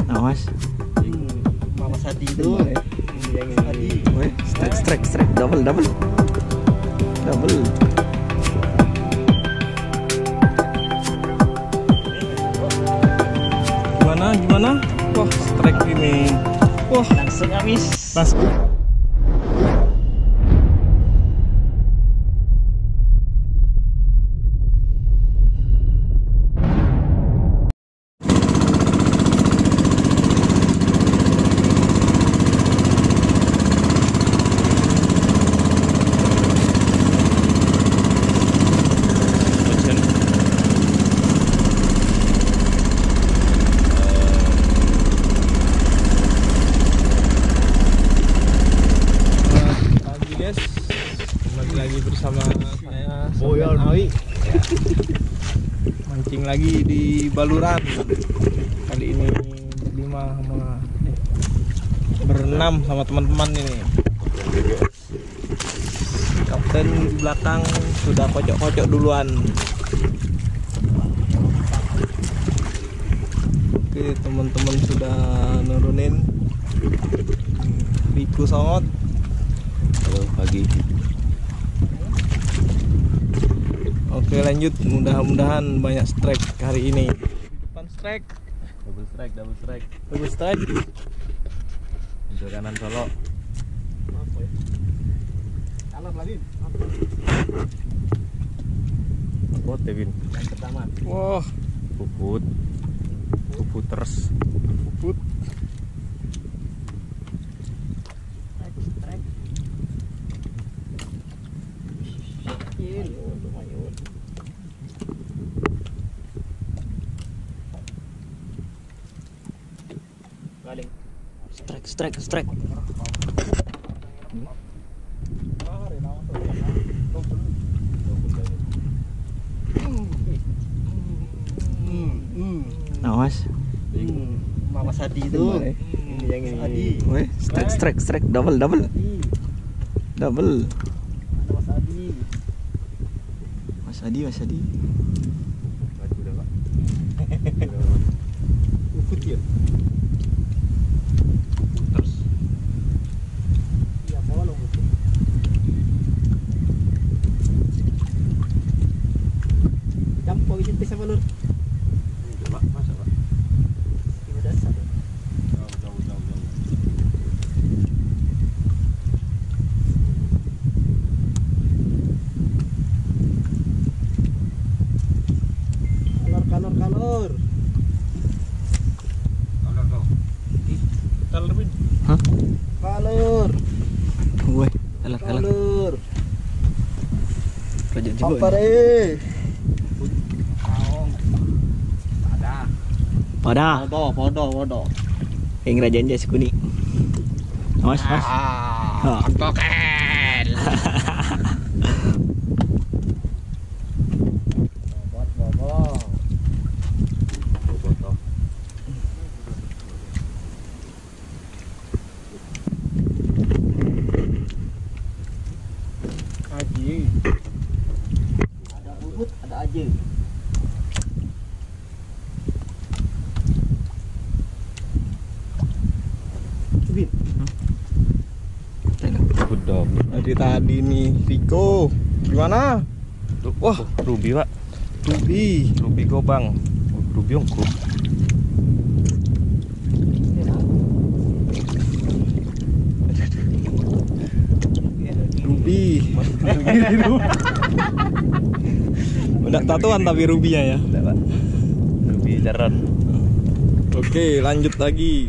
Awas. Mama Sadi itu. Yang tadi. Weh, strike, double. Gimana? Wah, strike ini. Wah, Langsung habis. langsung. Lagi bersama saya Boyol Awi mancing lagi di Baluran. Kali ini berenam sama teman-teman ini. Kapten di belakang sudah kocok-kocok duluan. Oke, teman-teman sudah nurunin. Riku Songot. Halo pagi. Oke, lanjut, mudah-mudahan banyak strike hari ini. Depan strike. Double strike. Untuk kanan Solo. Apa ya? Kanan lagi. Apa Tevin? Yang pertama. Wah, puputers. Puput. Strike. Awas. Mama Sadi itu. Yang ini. Weh, strike, double. Mas Adi. Maju dah, Pak. Ufut ya. Terus. Iya, bawa lo. Campur itu sama Nur. Coba, masa, Pak? Ini dasar. Jauh. Kalor. Kalor Bin. Hah? Kalor. Weh, kalor. Kerja juga. Apa deh? Pada. Podo. Yang kerajaan jas kuning. Awas. Kokel. Bobot. Aji. Ada bubut, ada aja. Tadi nih Riko. Gimana? Wah, Ruby Pak. Ruby Gobang. Ruby ongkru. Ruby. Udah tatuan tapi Ruby-nya ya. Udah, Pak. Ruby jaran. Oke, lanjut lagi.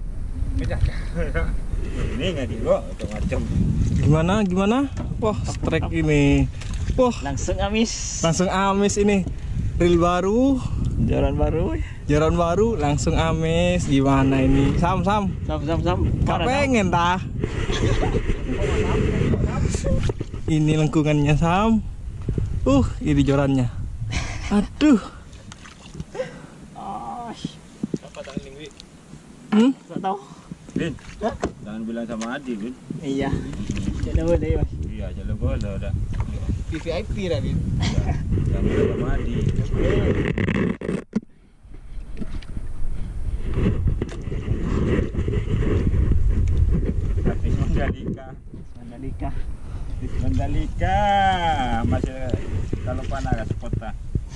Ini enggak di gua macam-macam. Gimana? Wah, strike ini. Wah, Langsung amis ini. Reel baru, Jalan baru. jaran baru, langsung amis. Gimana ini? Sam. Sam. Gak pengen tah. Ini lengkungannya Sam. Ini jorannya. Aduh. Apa tangan Wi? Enggak tahu. Bin. Jangan bilang sama Adi, Bin. Iya. Jangan boleh, Mas. Iya, jangan boleh udah. VVIP dah, Bin. Jangan bilang sama Adi. Alika masih kalau panah kasih kota.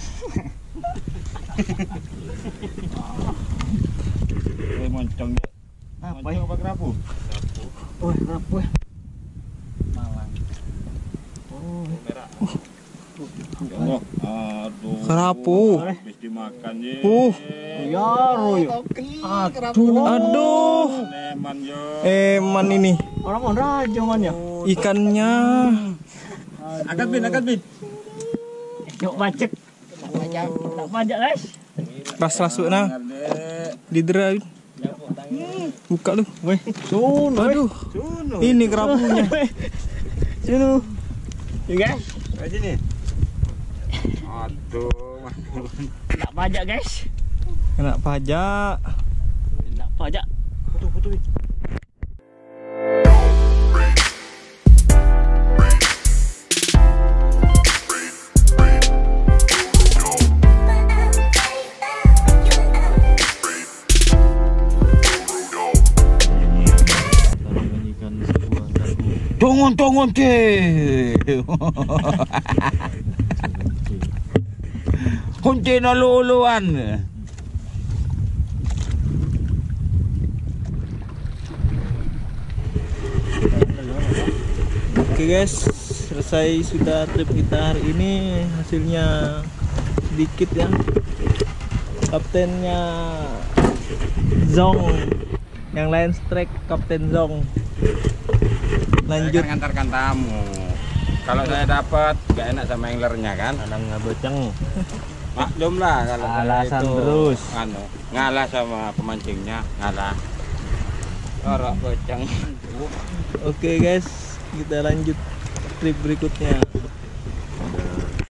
Moncong dia. Apa Moncong apa kerapu? Oh, rapu ya. Malang. Oh, Merah. Oh, aduh. Kerapu. Habis dimakan ye. ya royo. Aduh. Neman yo. Eman ini Orang raja man ya. ikannya. Angkat bin. Yuk bacek. Tak pajak guys. Ras-rasuk nah. Didera. Buka lu. Weh, sun. Aduh. Ini kerapunya. Sunu. Ya guys. Kayak sini. Aduh. Tak pajak guys. Kena pajak. Tak pajak. Foto. Tongon ke. Kunci na luluan. Oke guys, selesai sudah trip kita hari ini. Hasilnya sedikit ya. Kaptennya Zong, yang lain strike Kapten Zong. Lanjut. Saya kan ngantarkan tamu. Kalau saya dapat gak enak sama anglernya kan. Anak ngabeceng. Maklum lah kalau saya Alasan itu, terus. ngalah sama pemancingnya, ngalah. Orang boceng. Oke guys, kita lanjut trip berikutnya.